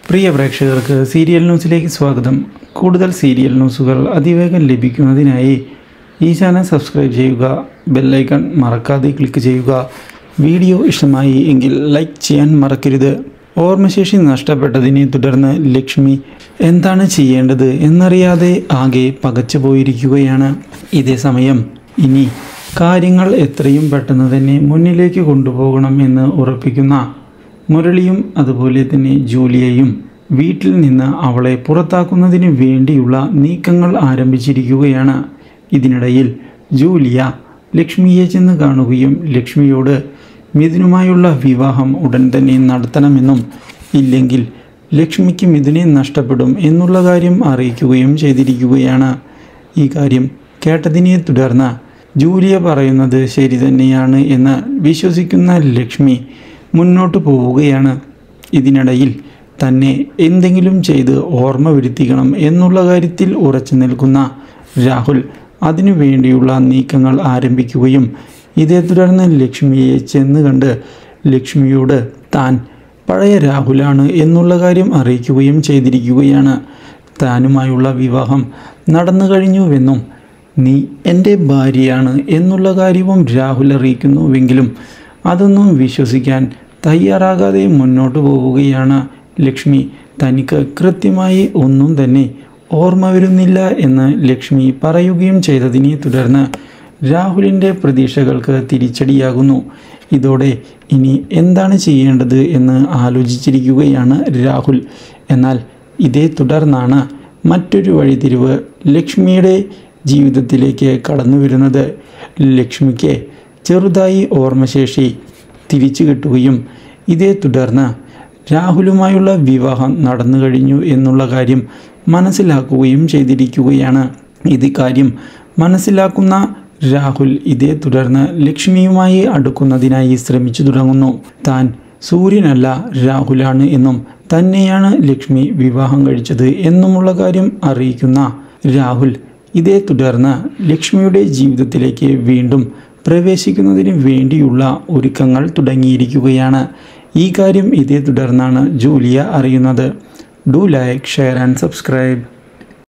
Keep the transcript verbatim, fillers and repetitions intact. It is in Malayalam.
പ്രിയ പ്രേക്ഷകർക്ക് സീരിയൽ ന്യൂസിലേക്ക് സ്വാഗതം. കൂടുതൽ സീരിയൽ ന്യൂസുകൾ അതിവേഗം ലഭിക്കുന്നതിനായി ഈ ചാനൽ സബ്സ്ക്രൈബ് ചെയ്യുക, ബെല്ലൈക്കൺ മറക്കാതെ ക്ലിക്ക് ചെയ്യുക. വീഡിയോ ഇഷ്ടമായി എങ്കിൽ ലൈക്ക് ചെയ്യാൻ മറക്കരുത്. ഓർമ്മശേഷി നഷ്ടപ്പെട്ടതിനെ തുടർന്ന് ലക്ഷ്മി എന്താണ് ചെയ്യേണ്ടത് എന്നറിയാതെ ആകെ പകച്ചു പോയിരിക്കുകയാണ്. ഇതേ സമയം ഇനി കാര്യങ്ങൾ എത്രയും പെട്ടെന്ന് തന്നെ മുന്നിലേക്ക് കൊണ്ടുപോകണം എന്ന് ഉറപ്പിക്കുന്ന മുരളിയും അതുപോലെ തന്നെ ജൂലിയയും വീട്ടിൽ നിന്ന് അവളെ പുറത്താക്കുന്നതിന് വേണ്ടിയുള്ള നീക്കങ്ങൾ ആരംഭിച്ചിരിക്കുകയാണ്. ഇതിനിടയിൽ ജൂലിയ ലക്ഷ്മിയെ ചെന്ന് കാണുകയും ലക്ഷ്മിയോട് മിഥുനുമായുള്ള വിവാഹം ഉടൻ തന്നെ നടത്തണമെന്നും ഇല്ലെങ്കിൽ ലക്ഷ്മിക്ക് മിഥുനെ നഷ്ടപ്പെടും എന്നുള്ള കാര്യം അറിയിക്കുകയും ചെയ്തിരിക്കുകയാണ്. ഈ കാര്യം കേട്ടതിനെ തുടർന്ന് ജൂലിയ പറയുന്നത് ശരി തന്നെയാണ് എന്ന് വിശ്വസിക്കുന്ന ലക്ഷ്മി മുന്നോട്ട് പോവുകയാണ്. ഇതിനിടയിൽ തന്നെ എന്തെങ്കിലും ചെയ്ത് ഓർമ്മ വരുത്തിക്കണം എന്നുള്ള കാര്യത്തിൽ ഉറച്ചു നിൽക്കുന്ന രാഹുൽ അതിനു വേണ്ടിയുള്ള നീക്കങ്ങൾ ആരംഭിക്കുകയും ഇതേ തുടർന്ന് ലക്ഷ്മിയെ ചെന്ന് കണ്ട് ലക്ഷ്മിയോട് താൻ പഴയ രാഹുലാണ് എന്നുള്ള കാര്യം അറിയിക്കുകയും ചെയ്തിരിക്കുകയാണ്. താനുമായുള്ള വിവാഹം നടന്നു കഴിഞ്ഞുവെന്നും നീ എൻ്റെ ഭാര്യയാണ് എന്നുള്ള കാര്യവും രാഹുൽ അറിയിക്കുന്നുവെങ്കിലും അതൊന്നും വിശ്വസിക്കാൻ തയ്യാറാകാതെ മുന്നോട്ട് പോവുകയാണ് ലക്ഷ്മി. തനിക്ക് കൃത്യമായി ഒന്നും തന്നെ ഓർമ്മ വരുന്നില്ല എന്ന് ലക്ഷ്മി പറയുകയും ചെയ്തതിനെ തുടർന്ന് രാഹുലിൻ്റെ പ്രതീക്ഷകൾക്ക് തിരിച്ചടിയാകുന്നു. ഇതോടെ ഇനി എന്താണ് ചെയ്യേണ്ടത് എന്ന് ആലോചിച്ചിരിക്കുകയാണ് രാഹുൽ. എന്നാൽ ഇതേ തുടർന്നാണ് മറ്റൊരു വഴിത്തിരിവ് ലക്ഷ്മിയുടെ ജീവിതത്തിലേക്ക് കടന്നു വരുന്നത്. ലക്ഷ്മിക്ക് ചെറുതായി ഓർമ്മശേഷി തിരിച്ചു കിട്ടുകയും ഇതേ തുടർന്ന് രാഹുലുമായുള്ള വിവാഹം നടന്നു കഴിഞ്ഞു എന്നുള്ള കാര്യം മനസ്സിലാക്കുകയും ചെയ്തിരിക്കുകയാണ്. ഇത് കാര്യം മനസ്സിലാക്കുന്ന രാഹുൽ ഇതേ തുടർന്ന് ലക്ഷ്മിയുമായി അടുക്കുന്നതിനായി ശ്രമിച്ചു തുടങ്ങുന്നു. താൻ സൂര്യനല്ല രാഹുലാണ് എന്നും തന്നെയാണ് ലക്ഷ്മി വിവാഹം കഴിച്ചത് എന്നുമുള്ള കാര്യം അറിയിക്കുന്ന രാഹുൽ ഇതേ തുടർന്ന് ലക്ഷ്മിയുടെ ജീവിതത്തിലേക്ക് വീണ്ടും പ്രവേശിക്കുന്നതിന് വേണ്ടിയുള്ള ഒരുക്കങ്ങൾ തുടങ്ങിയിരിക്കുകയാണ്. ഈ കാര്യം ഇതേ തുടർന്നാണ് ജൂലിയ അറിയുന്നത്. Do like, share and subscribe.